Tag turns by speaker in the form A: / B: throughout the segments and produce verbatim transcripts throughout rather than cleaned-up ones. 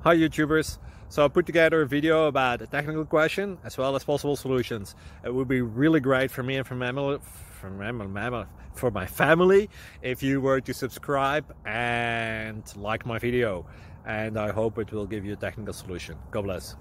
A: Hi YouTubers! So I put together a video about a technical question as well as possible solutions. It would be really great for me and for, mammal, for, mammal, for my family if you were to subscribe and like my video. And I hope it will give you a technical solution. God bless.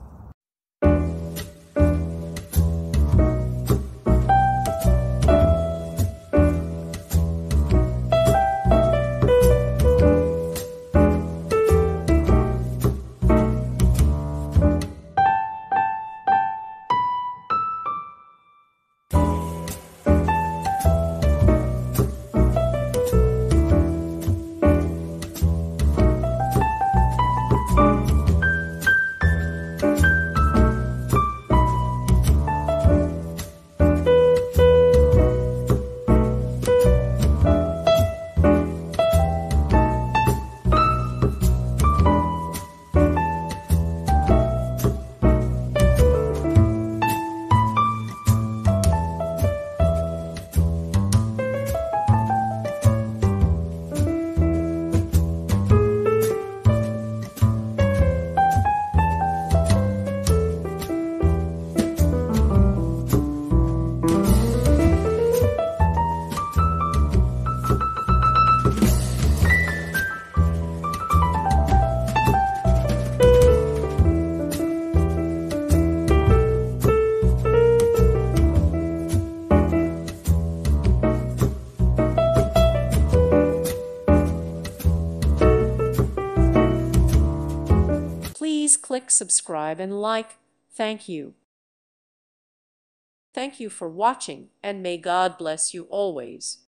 B: Please click subscribe and like. Thank you. Thank you for watching, and may God bless you always.